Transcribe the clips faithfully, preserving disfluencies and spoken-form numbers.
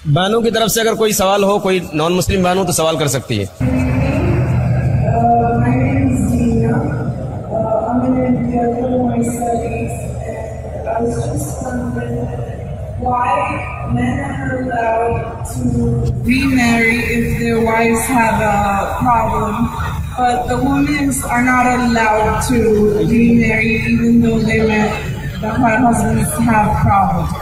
बहनों की तरफ से अगर कोई सवाल हो, कोई नॉन मुस्लिम बहन हो तो सवाल कर सकती है। Why men are allowed to remarry if their wives have a problem, but the women are not allowed to remarry even though they met the husbands have problems.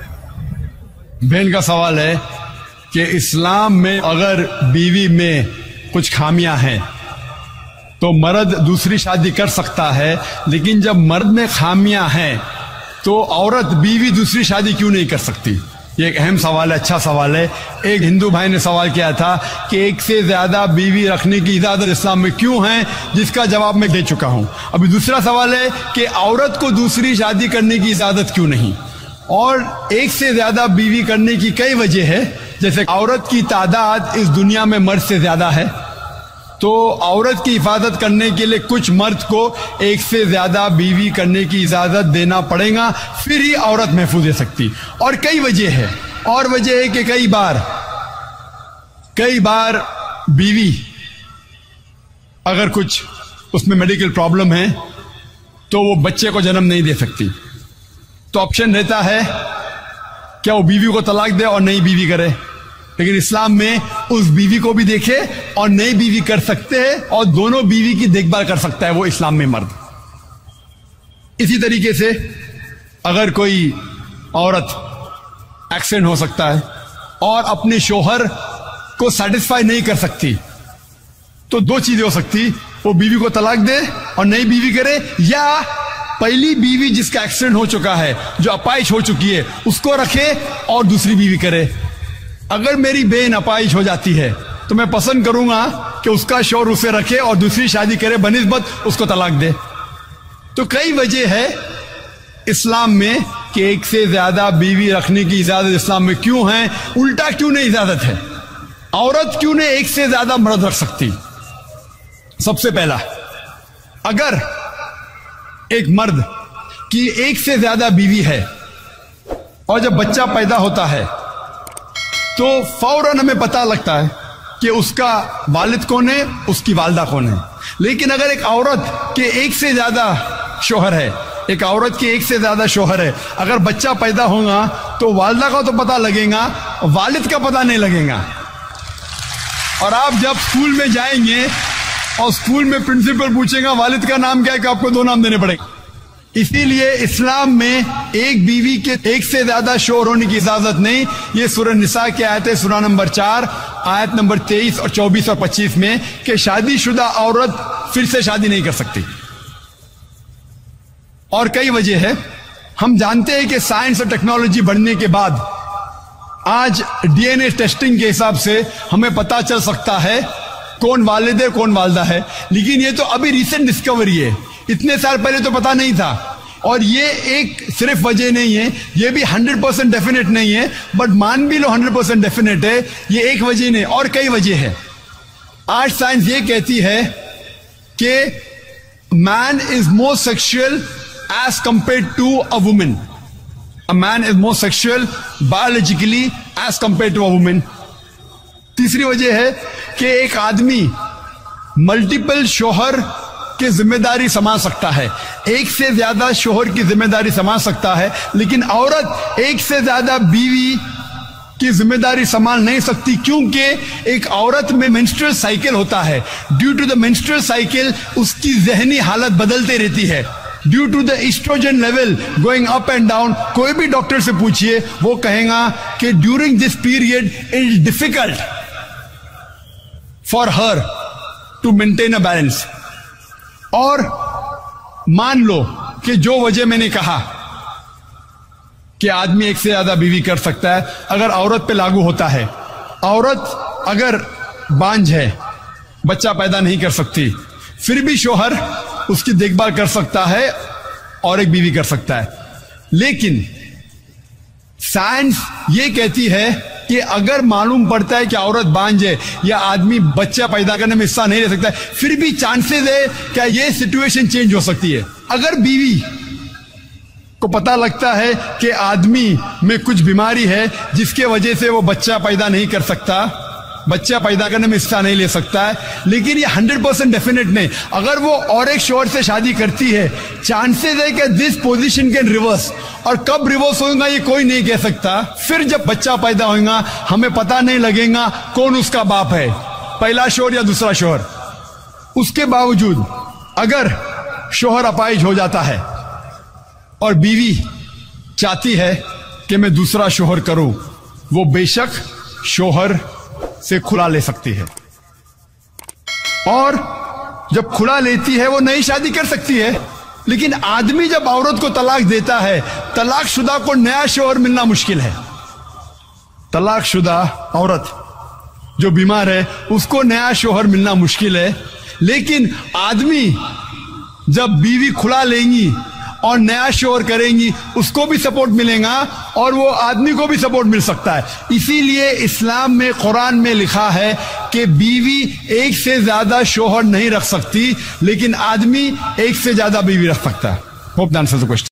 बहन का सवाल है कि इस्लाम में अगर बीवी में कुछ खामियां हैं तो मर्द दूसरी शादी कर सकता है, लेकिन जब मर्द में खामियां हैं तो औरत बीवी दूसरी शादी क्यों नहीं कर सकती? ये एक अहम सवाल है, अच्छा सवाल है। एक हिंदू भाई ने सवाल किया था कि एक से ज्यादा बीवी रखने की इजाजत इस्लाम में क्यों है, जिसका जवाब मैं दे चुका हूं। अभी दूसरा सवाल है कि औरत को दूसरी शादी करने की इजाजत क्यों नहीं? और एक से ज्यादा बीवी करने की कई वजह है, जैसे औरत की तादाद इस दुनिया में मर्द से ज्यादा है, तो औरत की हिफाजत करने के लिए कुछ मर्द को एक से ज्यादा बीवी करने की इजाजत देना पड़ेगा, फिर ही औरत महफूज रह सकती। और कई वजह है, और वजह है कि कई बार कई बार बीवी अगर कुछ उसमें मेडिकल प्रॉब्लम है तो वो बच्चे को जन्म नहीं दे सकती, तो ऑप्शन रहता है क्या वो बीवी को तलाक दे और नई बीवी करे। लेकिन इस्लाम में उस बीवी को भी देखे और नई बीवी कर सकते हैं, और दोनों बीवी की देखभाल कर सकता है वो इस्लाम में मर्द। इसी तरीके से अगर कोई औरत एक्सीडेंट हो सकता है और अपने शोहर को सेटिस्फाई नहीं कर सकती, तो दो चीजें हो सकती, वो बीवी को तलाक दे और नई बीवी करे, या पहली बीवी जिसका एक्सीडेंट हो चुका है, जो अपाइज हो चुकी है, उसको रखे और दूसरी बीवी करे। अगर मेरी बहन अपाइज हो जाती है तो मैं पसंद करूंगा कि उसका शौहर उसे रखे और दूसरी शादी करे बनिस्बत उसको तलाक दे। तो कई वजह है इस्लाम में कि एक से ज्यादा बीवी रखने की इजाजत इस्लाम में क्यों है, उल्टा क्यों नहीं इजाजत है, औरत क्यों नहीं एक से ज्यादा मर्द रख सकती। सबसे पहला, अगर एक मर्द की एक से ज्यादा बीवी है और जब बच्चा पैदा होता है तो फौरन हमें पता लगता है कि उसका वालिद कौन है, उसकी वालदा कौन है। लेकिन अगर एक औरत के एक से ज्यादा शोहर है, एक औरत के एक से ज्यादा शोहर है, अगर बच्चा पैदा होगा तो वालदा का तो पता लगेगा, वालिद का पता नहीं लगेगा। और आप जब स्कूल में जाएंगे और स्कूल में प्रिंसिपल पूछेगा वालिद का नाम क्या है, कि आपको दो नाम देने पड़ेंगे। इसीलिए इस्लाम में एक बीवी के एक से ज्यादा शोहर होने की इजाजत नहीं। ये सूरह निसा की आयत है, सूरह नंबर चार, आयत नंबर तेईस और चौबीस और पच्चीस में, कि शादीशुदा औरत फिर से शादी नहीं कर सकती। और कई वजह है। हम जानते हैं कि साइंस और टेक्नोलॉजी बढ़ने के बाद आज डीएनए टेस्टिंग के हिसाब से हमें पता चल सकता है कौन वालिद है कौन वालदा है, लेकिन ये तो अभी रिसेंट डिस्कवरी है, इतने साल पहले तो पता नहीं था। और ये एक सिर्फ वजह नहीं है, ये भी हंड्रेड परसेंट डेफिनेट नहीं है, बट मान भी लो हंड्रेड परसेंट डेफिनेट है, ये एक वजह नहीं और कई वजह है। आज साइंस ये कहती है कि man is more sexual as compare to a women, a man is more sexual biologically as compare to a women. तीसरी वजह है कि एक आदमी मल्टीपल शोहर की जिम्मेदारी संभाल सकता है, एक से ज्यादा शोहर की जिम्मेदारी संभाल सकता है, लेकिन औरत एक से ज्यादा बीवी की जिम्मेदारी संभाल नहीं सकती, क्योंकि एक औरत में मेंस्ट्रुअल साइकिल होता है। Due to the menstrual cycle उसकी जहनी हालत बदलते रहती है, due to the oestrogen level going up and down. कोई भी डॉक्टर से पूछिए, वो कहेगा कि during this period it is difficult for her to maintain a balance. और मान लो कि जो वजह मैंने कहा कि आदमी एक से ज्यादा बीवी कर सकता है, अगर औरत पे लागू होता है, औरत अगर बांझ है, बच्चा पैदा नहीं कर सकती, फिर भी शोहर उसकी देखभाल कर सकता है और एक बीवी कर सकता है। लेकिन साइंस ये कहती है कि अगर मालूम पड़ता है कि औरत बांझ है या आदमी बच्चा पैदा करने में हिस्सा नहीं ले सकता है, फिर भी चांसेस है क्या ये सिचुएशन चेंज हो सकती है। अगर बीवी को पता लगता है कि आदमी में कुछ बीमारी है जिसके वजह से वो बच्चा पैदा नहीं कर सकता, बच्चा पैदा करने में हिस्सा नहीं ले सकता है, लेकिन ये हंड्रेड परसेंट डेफिनेट नहीं। अगर वो और एक शोहर से शादी करती है, चांसेस है कि दिस पोजीशन कैन रिवर्स, और कब रिवर्स होगा ये कोई नहीं कह सकता। फिर जब बच्चा पैदा होगा हमें पता नहीं लगेगा कौन उसका बाप है, पहला शोहर या दूसरा शोहर। उसके बावजूद अगर शोहर अपाहिज हो जाता है और बीवी चाहती है कि मैं दूसरा शोहर करूं, वो बेशक शोहर से खुला ले सकती है, और जब खुला लेती है वो नई शादी कर सकती है। लेकिन आदमी जब औरत को तलाक देता है, तलाकशुदा को नया शोहर मिलना मुश्किल है। तलाकशुदा औरत जो बीमार है उसको नया शोहर मिलना मुश्किल है, लेकिन आदमी जब बीवी खुला लेंगी और नया शोहर करेंगी उसको भी सपोर्ट मिलेगा और वो आदमी को भी सपोर्ट मिल सकता है। इसीलिए इस्लाम में, कुरान में लिखा है कि बीवी एक से ज्यादा शोहर नहीं रख सकती, लेकिन आदमी एक से ज्यादा बीवी रख सकता है। Hope the answer the question.